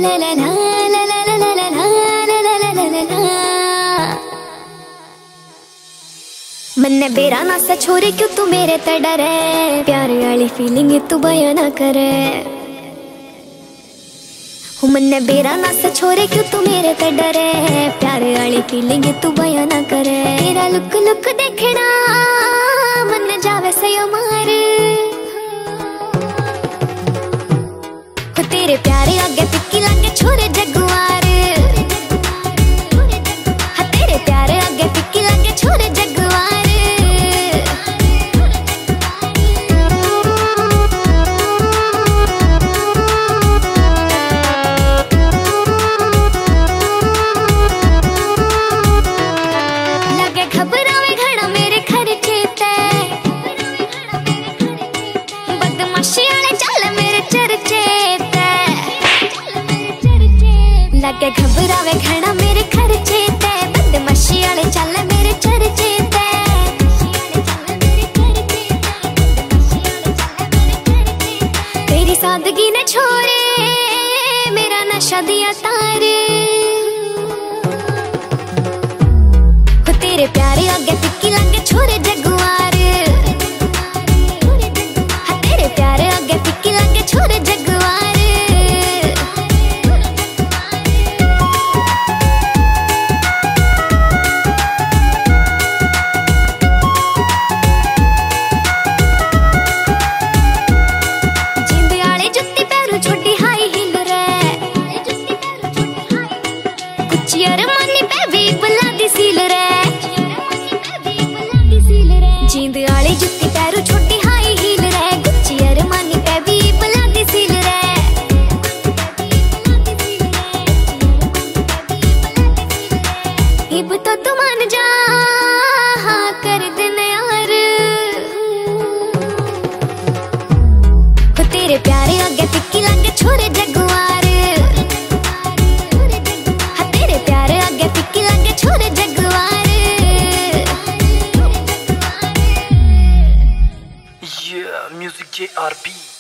मन्ने बेरा ना सा छोरे क्यों तू मेरे ते डरे, प्यार वाली फीलिंग तू बयां ना करे। मन्ने बेरा ना सा छोरे क्यों तू मेरे ते डरे, प्यार वाली फीलिंग तू बयां ना करे। तेरा लुक लुक देखना मन जावे से मार, तेरे प्यारे आगे फिक्की लगे छोरे जगुआर, तेरे प्यारे आगे फिक्की लगे छोरे जगुआर। लगे घबरावे घड़ा मेरे खर्चे ते, बदमाशी आले चल मेरे चर्चे। लगे घबरावे घड़ा मेरे खर्चे ते, बदमाशी वाले चल मेरे चर्चे ते। तेरी सादगी ने छोड़े मेरा नशा दिया तार, तेरे प्यारे आगे फिक्की लगे छोरे जगुआर, तेरे प्यारे आगे फिक्की लगे छोरे जगुआर। जींद आले जुत्ती पैरों छोटी हाई हील रे, गुच्ची अरमानी पे भी बुलंदी सील रे। इब तो तू मान जा हाँ कर देने यार, तेरे प्यारे आगे फिक्की लगे छोरे जगुआर, तेरे प्यारे आगे फिक्की लगे छोरे जगुआर। Music JRP